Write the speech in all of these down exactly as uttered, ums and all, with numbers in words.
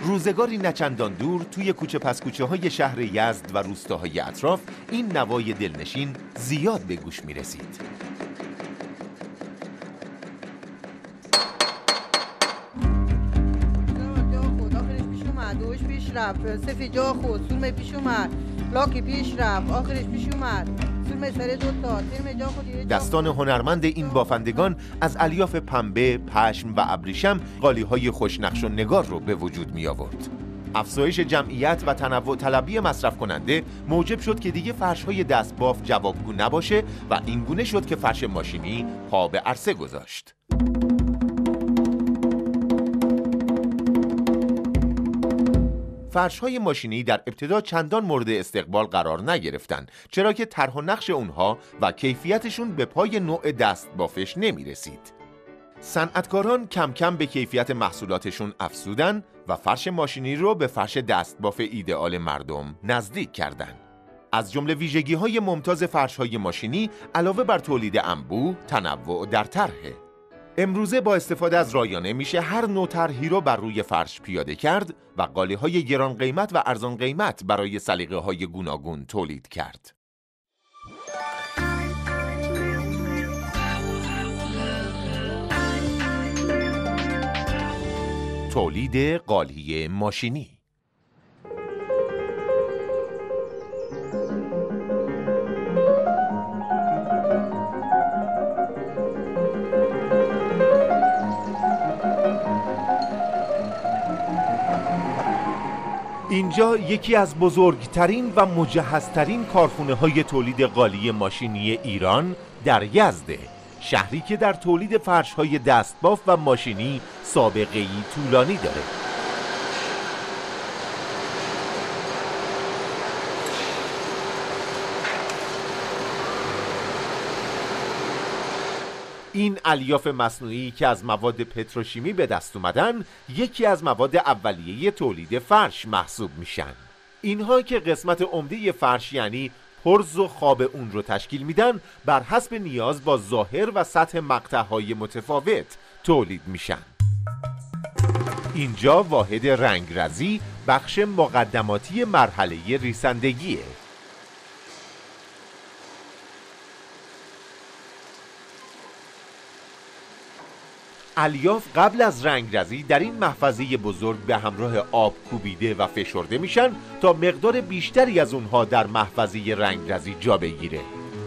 روزگاری نچندان دور توی کوچه پس کوچه های شهر یزد و روستاهای اطراف این نوای دلنشین زیاد به گوش می رسید. پیش رفت، سفی جا خود، سلمه پیش اومد، لاکی پیش رفت، آخرش پیش اومد، سلمه سر دوتا، ترمه جا خودی. دستان هنرمند این بافندگان از الیاف پنبه، پشم و ابریشم قالی‌های خوشنقش و نگار رو به وجود می آورد. افزایش جمعیت و تنوع طلبی مصرف کننده موجب شد که دیگه فرش‌های دستباف جوابگو نباشه و این گونه شد که فرش ماشینی پا به عرصه گذاشت. فرش‌های ماشینی در ابتدا چندان مورد استقبال قرار نگرفتند، چرا که طرح و نقش اونها و کیفیتشون به پای نوع دستبافش نمی رسید. صنعتکاران کم کم به کیفیت محصولاتشون افزودن و فرش ماشینی رو به فرش دستباف ایدئال مردم نزدیک کردند. از جمله ویژگی‌های ممتاز فرش‌های ماشینی علاوه بر تولید انبوه، تنوع در طرحه. امروزه با استفاده از رایانه میشه هر نوع طرحی رو بر روی فرش پیاده کرد و قالی‌های گران قیمت و ارزان قیمت برای سلیقه‌های گوناگون تولید کرد. تولید قالی ماشینی. اینجا یکی از بزرگترین و مجهزترین کارخانه‌های تولید قالی ماشینی ایران در یزده، شهری که در تولید فرش‌های دستباف و ماشینی سابقه‌ای طولانی داره. این الیاف مصنوعی که از مواد پتروشیمی به دست اومدن یکی از مواد اولیه تولید فرش محسوب میشن. اینها که قسمت عمده فرش یعنی پرز و خواب اون رو تشکیل میدن، بر حسب نیاز با ظاهر و سطح مقطع‌های متفاوت تولید میشن. اینجا واحد رنگرزی بخش مقدماتی مرحله ریسندگیه. الیاف قبل از رنگرزی در این محفظه بزرگ به همراه آب کوبیده و فشرده میشن تا مقدار بیشتری از اونها در محفظه رنگرزی جا بگیره.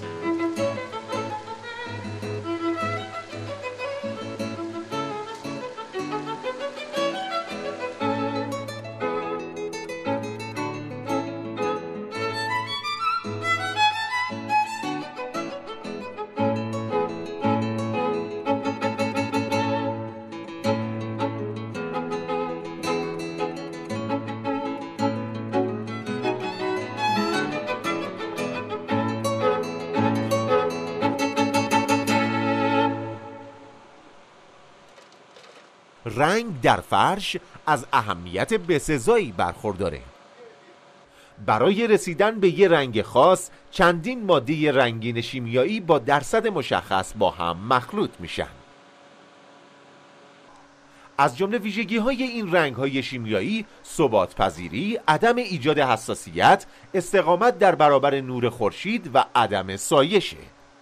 رنگ در فرش از اهمیت بسزایی برخورداره. برای رسیدن به یه رنگ خاص چندین ماده رنگین شیمیایی با درصد مشخص با هم مخلوط میشن. از جمله ویژگی‌های این رنگ‌های شیمیایی ثبات پذیری، عدم ایجاد حساسیت، استقامت در برابر نور خورشید و عدم سایشه.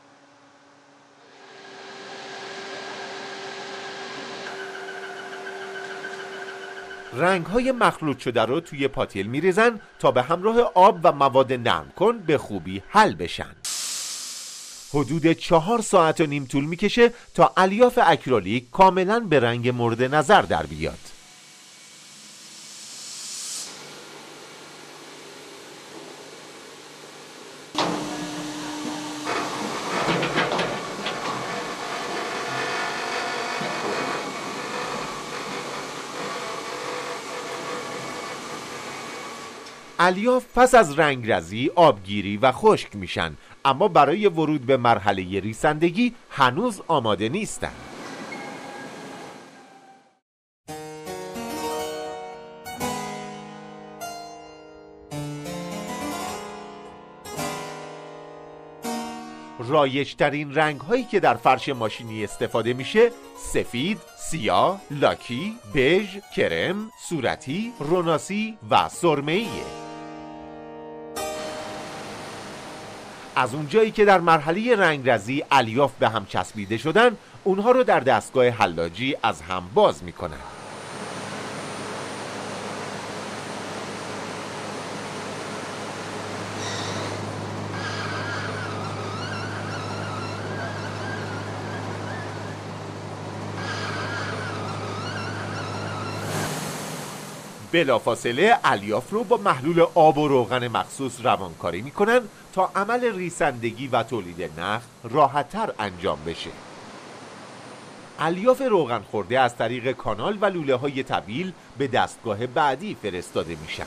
رنگ‌های مخلوط شده رو توی پاتیل می‌ریزن تا به همراه آب و مواد نرم کن به خوبی حل بشن. حدود چهار ساعت و نیم طول می‌کشه تا الیاف اکریلیک کاملاً به رنگ مورد نظر در بیاد. الیاف پس از رنگرزی آبگیری و خشک میشن، اما برای ورود به مرحله ریسندگی هنوز آماده نیستن. رایج‌ترین رنگ‌هایی که در فرش ماشینی استفاده میشه سفید، سیاه، لاکی، بژ، کرم، صورتی، روناسی و سرمه‌ایه. از اونجایی که در مرحله رنگرزی الیاف به هم چسبیده شدن، اونها رو در دستگاه حلاجی از هم باز میکنن. بلافاصله الیاف رو با محلول آب و روغن مخصوص روانکاری میکنن تا عمل ریسندگی و تولید نخ راحت‌تر انجام بشه. الیاف روغن خورده از طریق کانال و لوله های تبدیل به دستگاه بعدی فرستاده میشن.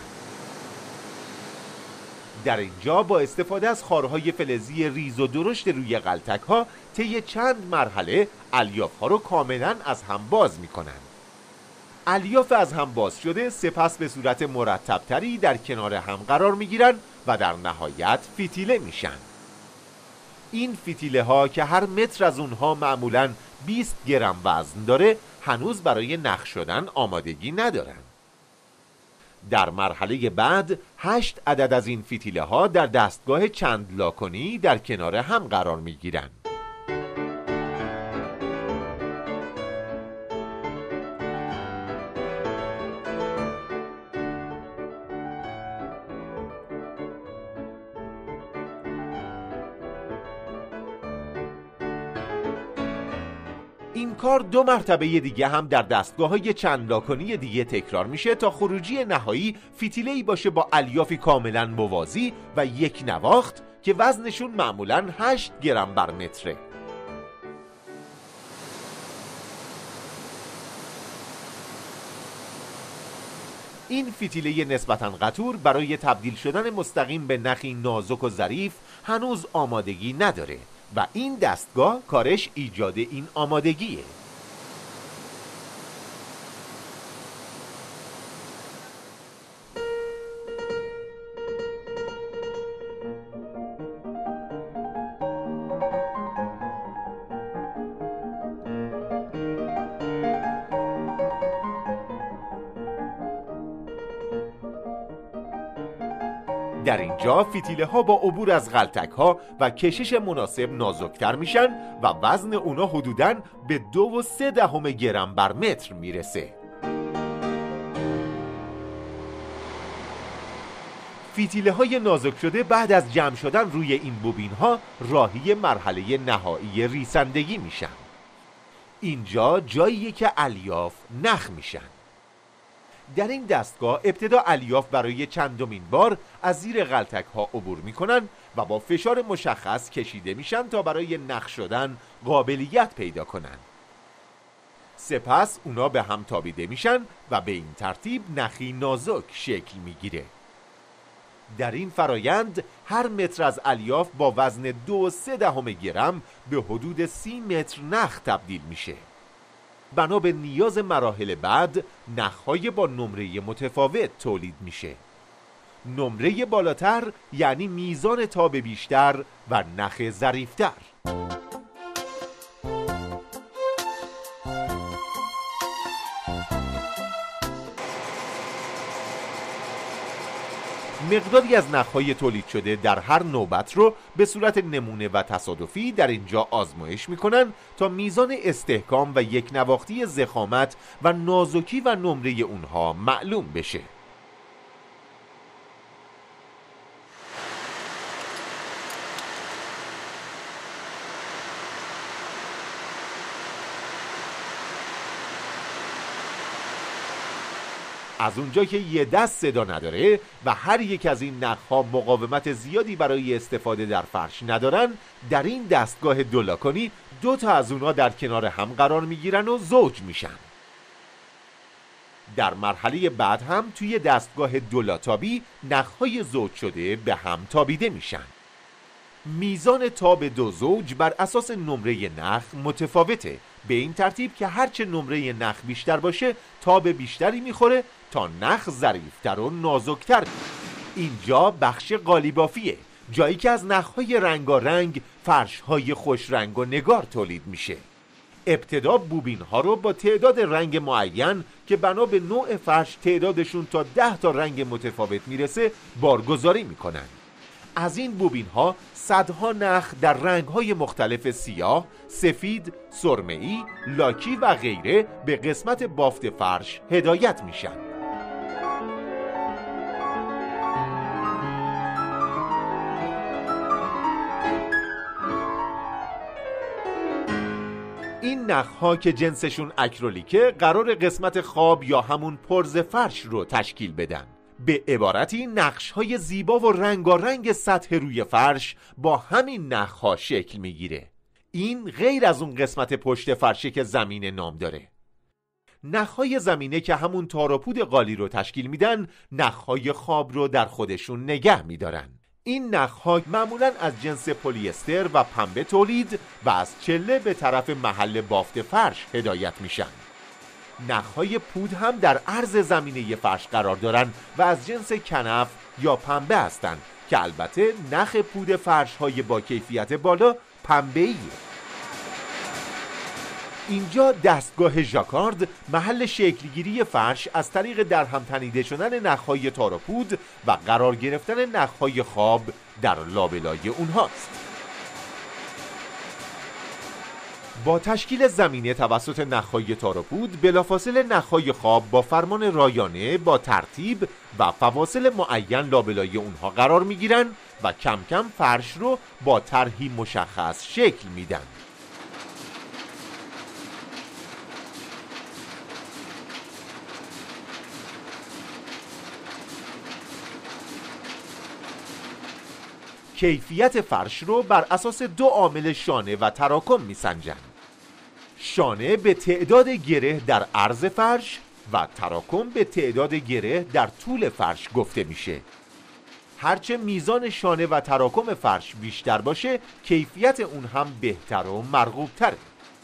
در اینجا با استفاده از خارهای فلزی ریز و درشت روی غلطک ها طی چند مرحله الیاف ها رو کاملا از هم باز میکنن. الیاف از هم باز شده سپس به صورت مرتب‌تری در کنار هم قرار میگیرن و در نهایت فتیله میشن. این فتیله ها که هر متر از اونها معمولاً بیست گرم وزن داره هنوز برای نخ شدن آمادگی ندارن. در مرحله بعد هشت عدد از این فتیله ها در دستگاه چند لاکنی در کنار هم قرار میگیرن. این کار دو مرتبه دیگه هم در دستگاه‌های چند لاکنی دیگه تکرار میشه تا خروجی نهایی فتیله‌ای باشه با الیافی کاملا موازی و یک نواخت که وزنشون معمولاً هشت گرم بر متره. این فتیله نسبتاً قطور برای تبدیل شدن مستقیم به نخی نازک و ظریف هنوز آمادگی نداره و این دستگاه کارش ایجاد این آمادگیه. در اینجا فتیله ها با عبور از غلطک ها و کشش مناسب نازکتر میشن و وزن اونا حدوداً به دو و سه دهم گرم بر متر میرسه. فتیله های نازک شده بعد از جمع شدن روی این بوبین ها راهی مرحله نهایی ریسندگی میشن. اینجا جاییه که الیاف نخ میشن. در این دستگاه ابتدا الیاف برای چندمین بار از زیر غلطک ها عبور میکنن و با فشار مشخص کشیده میشن تا برای نخ شدن قابلیت پیدا کنن. سپس اونا به هم تابیده میشن و به این ترتیب نخی نازک شکل میگیره. در این فرایند هر متر از الیاف با وزن دو و سه دهم گرم به حدود سی متر نخ تبدیل میشه. بنا به نیاز مراحل بعد نخهای با نمره متفاوت تولید میشه. نمره بالاتر یعنی میزان تاب بیشتر و نخ ظریفتر. مقداری از نخهای تولید شده در هر نوبت رو به صورت نمونه و تصادفی در اینجا آزمایش میکنن تا میزان استحکام و یک نواختی ضخامت و نازکی و نمره اونها معلوم بشه. از اونجا که یه دست صدا نداره و هر یک از این نخها مقاومت زیادی برای استفاده در فرش ندارن، در این دستگاه دولاکنی دو تا از اونها در کنار هم قرار میگیرن و زوج میشن. در مرحله بعد هم توی دستگاه دولاتابی نخهای زوج شده به هم تابیده میشن. میزان تاب دو زوج بر اساس نمره نخ متفاوته، به این ترتیب که هرچه نمره نخ بیشتر باشه تاب بیشتری میخوره تا نخ ظریفتر و نازکتر. اینجا بخش قالیبافیه جایی که از نخهای رنگارنگ فرش‌های خوش رنگ و نگار تولید میشه. ابتدا بوبین ها رو با تعداد رنگ معین که بنا به نوع فرش تعدادشون تا ده تا رنگ متفاوت میرسه بارگذاری میکنن. از این بوبین ها صدها نخ در رنگ های مختلف سیاه، سفید، سرمه‌ای، لاکی و غیره به قسمت بافت فرش هدایت میشن. این نخها که جنسشون اکریلیکه قرار قسمت خواب یا همون پرز فرش رو تشکیل بدن. به عبارتی نقش‌های زیبا و رنگارنگ سطح روی فرش با همین نخها شکل میگیره. این غیر از اون قسمت پشت فرشه که زمینه نام داره. نخهای زمینه که همون تار و پود قالی رو تشکیل میدن، نخهای خواب رو در خودشون نگه میدارن. این نخها معمولاً از جنس پلی استر و پنبه تولید و از چله به طرف محل بافت فرش هدایت میشن. نخهای پود هم در عرض زمینه فرش قرار دارن و از جنس کنف یا پنبه هستند که البته نخ پود فرش های با کیفیت بالا پنبه‌ایه. اینجا دستگاه ژاکارد محل شکلگیری فرش از طریق درهم تنیده شدن نخهای تار و پود و قرار گرفتن نخهای خواب در لابلای اونهاست. با تشکیل زمینه توسط نخهای تار و پود بلافاصله نخهای خواب با فرمان رایانه با ترتیب و فواصل معین لابلای اونها قرار میگیرن و کم کم فرش رو با طرحی مشخص شکل میدن. کیفیت فرش رو بر اساس دو عامل شانه و تراکم میسنجن. شانه به تعداد گره در عرض فرش و تراکم به تعداد گره در طول فرش گفته میشه. هرچه میزان شانه و تراکم فرش بیشتر باشه، کیفیت اون هم بهتر و مرغوب تره.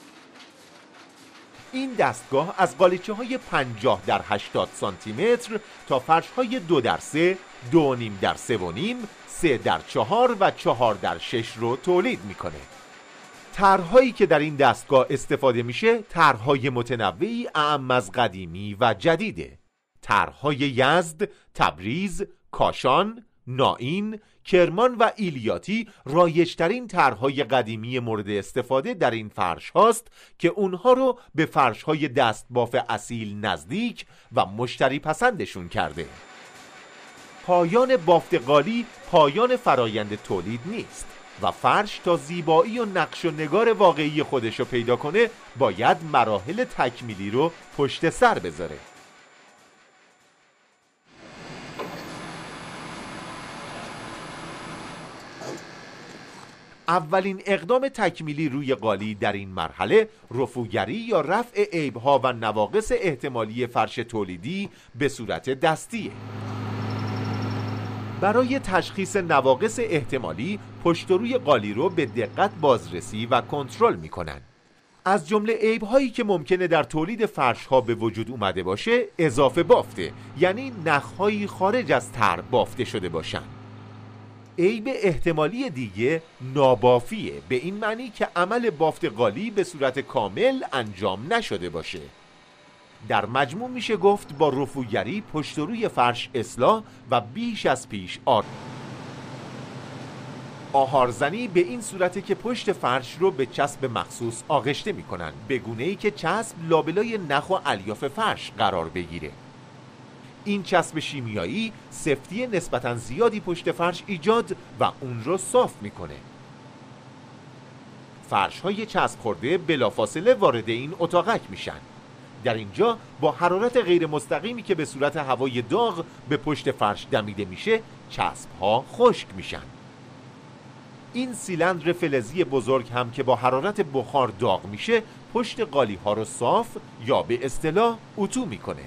این دستگاه از قالیچه های پنجاه در هشتاد سانتی متر تا فرش های دو در سه، دو و نیم در سه و نیم، سه در چهار و چهار در شش رو تولید میکنه. طرح‌هایی که در این دستگاه استفاده میشه طرح‌های متنوعی اعم از قدیمی و جدیده. طرح‌های یزد، تبریز، کاشان، نائین، کرمان و ایلیاتی رایج‌ترین طرح‌های قدیمی مورد استفاده در این فرش هاست که اونها رو به فرش‌های دستباف اصیل نزدیک و مشتری پسندشون کرده. پایان بافت قالی پایان فرایند تولید نیست و فرش تا زیبایی و نقش و نگار واقعی خودشو پیدا کنه باید مراحل تکمیلی رو پشت سر بذاره. اولین اقدام تکمیلی روی قالی در این مرحله رفوگری یا رفع عیب‌ها و نواقص احتمالی فرش تولیدی به صورت دستیه. برای تشخیص نواقص احتمالی پشت و روی قالی رو به دقت بازرسی و کنترل میکنن. از جمله عیب‌هایی که ممکنه در تولید فرش‌ها به وجود اومده باشه اضافه بافته، یعنی نخ‌هایی خارج از طرح بافته شده باشن. عیب احتمالی دیگه نابافیه، به این معنی که عمل بافت قالی به صورت کامل انجام نشده باشه. در مجموع میشه گفت با رفوگری پشت و روی فرش اصلاح و بیش از پیش آر آهارزنی به این صورته که پشت فرش رو به چسب مخصوص آغشته میکنن، به گونه‌ای که چسب لابلای نخ و الیاف فرش قرار بگیره. این چسب شیمیایی سفتی نسبتاً زیادی پشت فرش ایجاد و اون رو صاف میکنه. فرش های چسب خورده بلافاصله وارد این اتاقک میشن. در اینجا با حرارت غیر مستقیمی که به صورت هوای داغ به پشت فرش دمیده میشه چسب ها خشک میشن. این سیلندر فلزی بزرگ هم که با حرارت بخار داغ میشه پشت قالی ها رو صاف یا به اصطلاح اتو میکنه.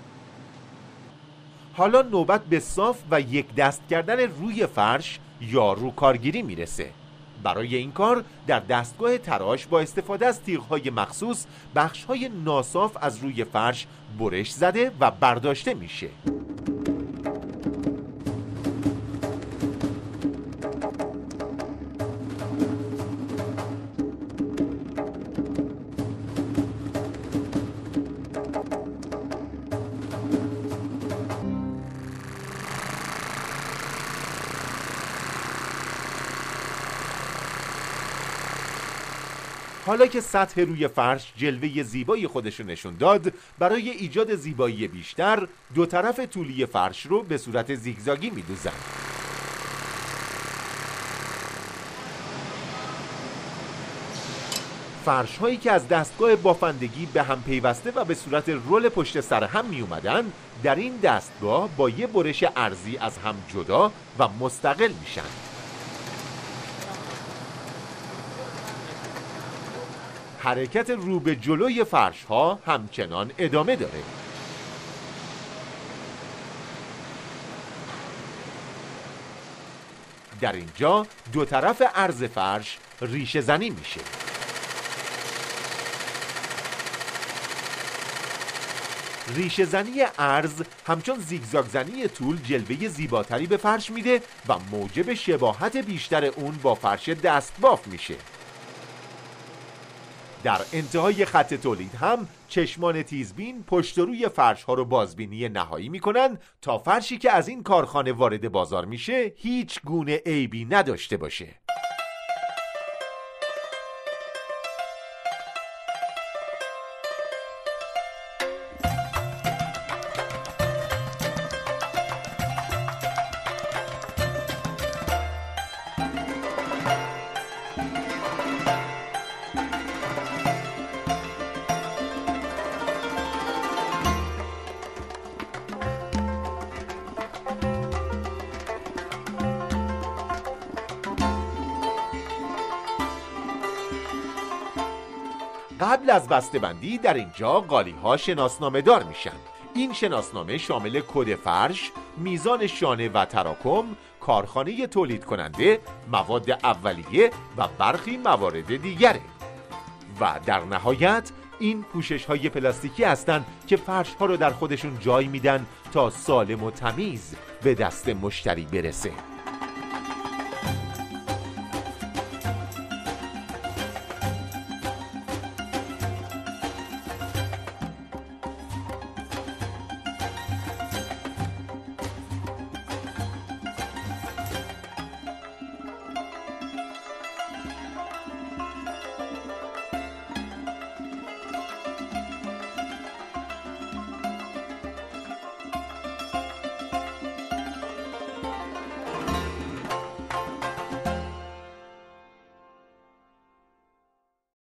حالا نوبت به صاف و یک دست کردن روی فرش یا روکارگیری میرسه. برای این کار در دستگاه تراش با استفاده از تیغ‌های مخصوص بخش‌های ناصاف از روی فرش برش زده و برداشته میشه. حالا که سطح روی فرش جلوه زیبای خودش رو نشون داد، برای ایجاد زیبایی بیشتر دو طرف طولی فرش رو به صورت زیگزاگی می‌دوزن. فرش هایی که از دستگاه بافندگی به هم پیوسته و به صورت رول پشت سر هم می اومدن، در این دستگاه با یه برش عرضی از هم جدا و مستقل میشن. حرکت رو به جلوی فرش ها همچنان ادامه داره. در اینجا دو طرف عرض فرش ریشه زنی میشه. ریشه زنی عرض همچون زیگزاگ زنی طول جلوه زیباتری به فرش میده و موجب شباهت بیشتر اون با فرش دستباف میشه. در انتهای خط تولید هم چشمان تیزبین پشت و روی فرش ها رو بازبینی نهایی میکنن تا فرشی که از این کارخانه وارد بازار میشه هیچ گونه عیبی نداشته باشه. قبل از بسته‌بندی در اینجا قالی‌ها شناسنامه دار میشن. این شناسنامه شامل کد فرش، میزان شانه و تراکم، کارخانه تولید کننده، مواد اولیه و برخی موارد دیگره. و در نهایت این پوشش‌های پلاستیکی هستن که فرش‌ها رو در خودشون جای میدن تا سالم و تمیز به دست مشتری برسه.